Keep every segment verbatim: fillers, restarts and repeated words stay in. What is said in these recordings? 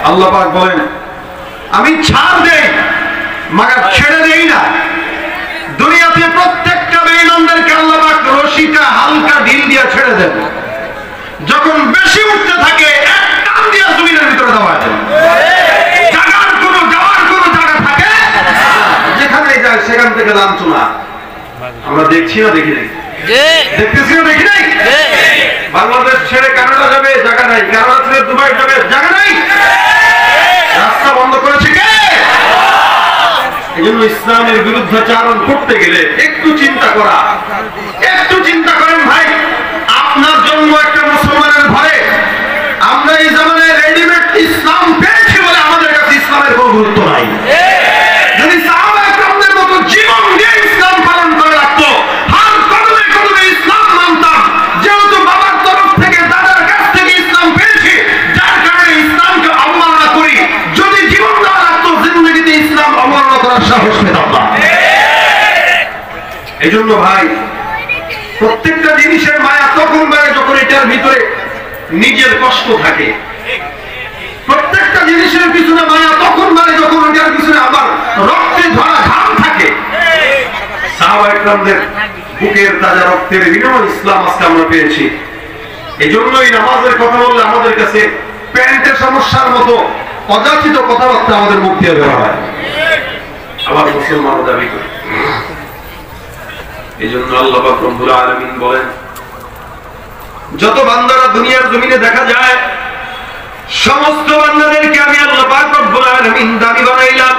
আল্লাহ পাক বলেন আমি ছাড় দেই মাগার ছেড়ে দেই না। দুনিয়াতে প্রত্যেকটা বেঈমানদেরকে আল্লাহ পাক রশিটা হালকা ঢিল দিয়ে ছেড়ে দেন, যখন বেশি উঠতে থাকে এক টান দিয়ে জমিনের ভিতরে দেওয়া দেন। জায়গার কোনো যাওয়ার কোনো জায়গা থাকে যেখানে যায় সেখান থেকে লাঞ্ছনা আমরা দেখছি না দেখি নাই, দেখতেছি না দেখি নাই। বাংলাদেশ ছেড়ে কানাডা যাবে জায়গা নাই, কানাডা ছেড়ে দুবাই যাবে জায়গা নাই, রাস্তা বন্ধ করেছে কে? এই জন্য ইসলামের বিরুদ্ধাচারণ করতে গেলে একটু চিন্তা করা, একটু চিন্তা করেন ভাই। আপনার জন্ম একটা মুসলমানের ঘরে, আমরা এই জামানায় রেডিমেড ইসলাম পেয়েছি বলে আমাদের কাছে ইসলামের কোনো গুরুত্ব নাই। যদি সাহাবায়ে কেরামদের মতো জীবন দিয়ে ইসলাম পালন করে রাখতো, হার কদমে কদমে ইসলাম মানতাম, যেহেতু বাবার তরফ থেকে দাদার কাছ থেকে ইসলাম পেয়েছি, যার কারণে ইসলামকে অবমাননা করি। যদি জীবন দেওয়া রাখতো, জিন্দগিতে ইসলাম অবমাননা করার সাহস পেতাম না। এই জন্য ভাই প্রত্যেকটা জিনিসের মায়া তখন বাড়ে যখন এটার ভিতরে নিজের কষ্ট থাকে। প্রত্যেকটা জিনিসের পিছনে মায়া তখন বাড়ে যখন ওটার পিছনে আবার রক্তে ধরা ঘাম থাকে। সাহাবায়ে কেরামদের বুকের তাজা রক্তের বিনিময়ে ইসলাম আজকে আমরা পেয়েছি। এই জন্যই নামাজের কথা বললে আমাদের কাছে প্যান্টের সমস্যার মতো অযাচিত কথাবার্তা আমাদের মুখ দিয়ে বের হয়, আবার মুসলমান দাবি করে। এই জন্য আল্লাহ পাক রব্বুল আলামিন বলেন, যত বান্দারা দুনিয়ার জমিনে দেখা যায় সমস্ত বান্দাদেরকে আমি আল্লাহ পাক রব্বুল আলামিন দামি বানাইলাম।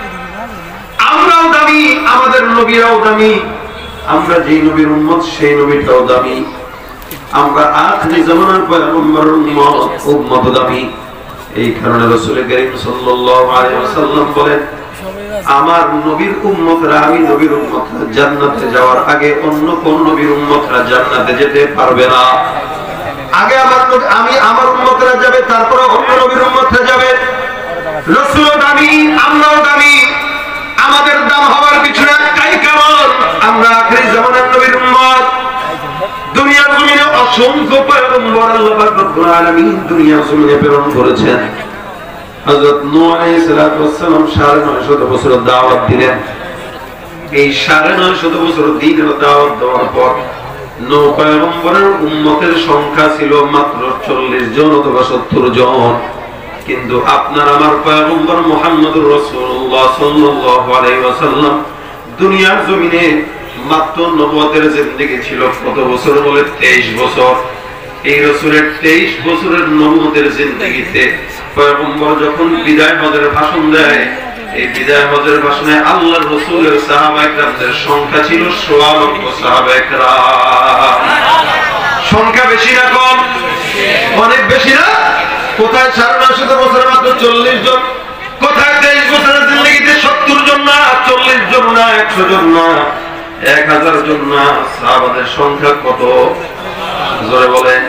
আমরাও দামি, আমাদের নবীরাও দামি, আমরা যেই নবীর উম্মত সেই নবীটাও দামি, আমরা আখিরি জামানার পয়গম্বরের উম্মত উম্মত দামি। এই কারণে রাসূল করিম সাল্লাল্লাহু আলাইহি ওয়াসাল্লাম বলেন, আমার নবীর উম্মতরা, আমি নবীর উম্মতরা জান্নাতে যাওয়ার আগে অন্য কোন নবীর উম্মতরা জান্নাতে যেতে পারবে না। আগে আমার আমি আমার উম্মতরা যাবে, তারপরে অন্য নবীর উম্মতরা যাবে। রাসূলও দামি, আমরাও দামি। আমাদের দাম হওয়ার পিছনে একটাই কারণ, আমরা আখিরি জামানার নবীর উম্মত। দুনিয়ার জমিনে অসংখ্য পয়গম্বর আল্লাহ পাক রব্বুল আলামিন দুনিয়ার জমিনে প্রেরণ করেছেন। হযরত নূহ আলাইহিস সালাতু ওয়াস সালাম সাড়ে নয়শত বছর দাওয়াত দিলেন। এই সাড়ে নয়শত বছর দিনের দাওয়াত দেওয়ার পর নূহ পয়গম্বরের উম্মতের সংখ্যা ছিল মাত্র চল্লিশ জন অথবা সত্তর জন। কিন্তু আপনার আমার পয়গম্বর মুহাম্মদুর রাসূলুল্লাহ সাল্লাল্লাহু আলাইহি ওয়াসাল্লাম দুনিয়ার জমিনে মাত্র নবুয়তের জিন্দেগি ছিল কত বছর বলে? তেইশ বছর। এই রাসূলের তেইশ বছরের নবুয়তের জিন্দেগিতে পয়গম্বর যখন বিদায় হজের ভাষণ দেয়, এই বিদায় হজের ভাষণে আল্লাহর রাসূলের সাহাবায়ে কেরামদের সংখ্যা ছিল সোয়া লক্ষ সাহাবায়ে কেরাম। সংখ্যা বেশি না কম? অনেক বেশি না? কোথায় সাড়ে নয়শত বছরে মাত্র চল্লিশ জন, কোথায় তেইশ বছরের জিন্দেগিতে সত্তর জন না, চল্লিশ জন না, একশো জন না, এক হাজার জন না। সাহাবাদের সংখ্যা কত? জোরে বলেন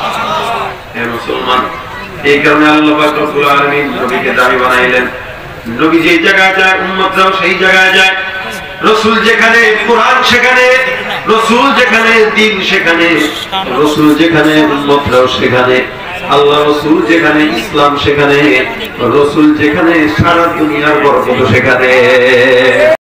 হে মুসলমান। এই কারণে আল্লাহ পাক রব্বুল আলামিন নবীকে দামি বানাইলেন। নবী যেই জায়গায় যায় উম্মতরাও সেই জায়গায় যায়। রাসূল যেখানে কুরআন সেখানে, রাসূল যেখানে দ্বীন সেখানে, রাসূল যেখানে উম্মতরাও সেখানে, আল্লাহ রাসূল যেখানে ইসলাম সেখানে, রাসূল যেখানে সারা দুনিয়ার বরকত সেখানে।